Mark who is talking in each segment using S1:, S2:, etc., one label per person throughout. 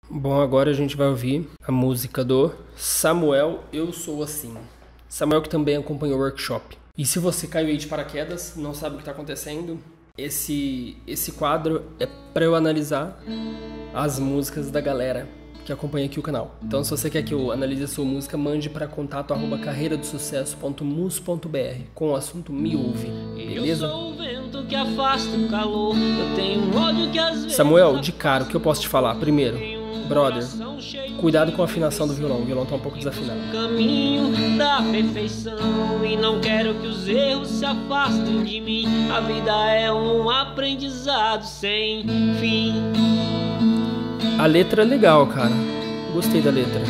S1: Bom, agora a gente vai ouvir a música do Samuel, Eu Sou Assim. Samuel que também acompanhou o workshop. E se você caiu aí de paraquedas, não sabe o que está acontecendo, esse quadro é para eu analisar as músicas da galera que acompanha aqui o canal. Então, se você quer que eu analise a sua música, mande para contato@carreiradosucesso.mus.br com o assunto Me Ouve, beleza?
S2: Eu sou o vento que afasta o calor. Eu tenho um ódio que às vezes...
S1: Samuel, de cara, o que eu posso te falar? Primeiro, brother, cuidado com a afinação do violão. O violão tá um pouco desafinado.
S2: Caminho da perfeição e não quero que os erros se afastem de mim. A vida é um aprendizado sem fim.
S1: A letra é legal, cara. Gostei da letra.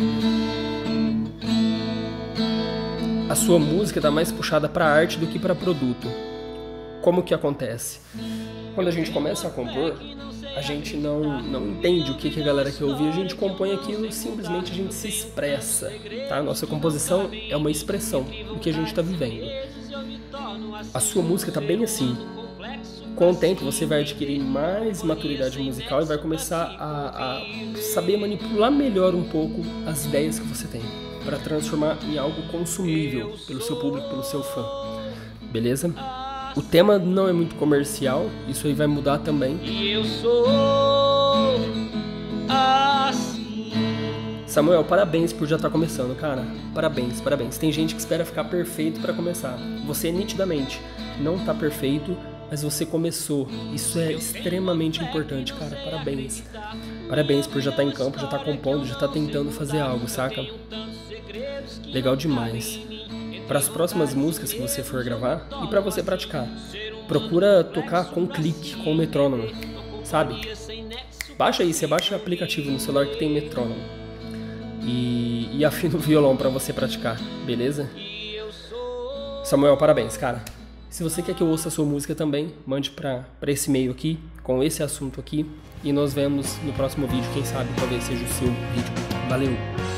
S1: A sua música tá mais puxada pra arte do que pra produto. Como que acontece? Quando a gente começa a compor, a gente não entende o que a galera quer ouvir, a gente compõe aquilo e simplesmente a gente se expressa, tá? Nossa composição é uma expressão do que a gente está vivendo. A sua música tá bem assim. Com o tempo você vai adquirir mais maturidade musical e vai começar a saber manipular melhor um pouco as ideias que você tem, para transformar em algo consumível pelo seu público, pelo seu fã. Beleza? O tema não é muito comercial, isso aí vai mudar também.
S2: E eu sou assim.
S1: Samuel, parabéns por já estar começando, cara. Parabéns, parabéns. Tem gente que espera ficar perfeito para começar. Você nitidamente não tá perfeito, mas você começou. Isso é extremamente importante, cara. Parabéns. Parabéns por já estar em campo, já estar compondo, já estar tentando fazer algo, saca? Legal demais. Para as próximas músicas que você for gravar e para você praticar, procura tocar com clique, com metrônomo, sabe? Baixa aí, você baixa o aplicativo no celular que tem metrônomo e afina o violão para você praticar, beleza? Samuel, parabéns, cara. Se você quer que eu ouça a sua música também, mande para esse e-mail aqui, com esse assunto aqui, e nós vemos no próximo vídeo, quem sabe talvez seja o seu vídeo. Valeu!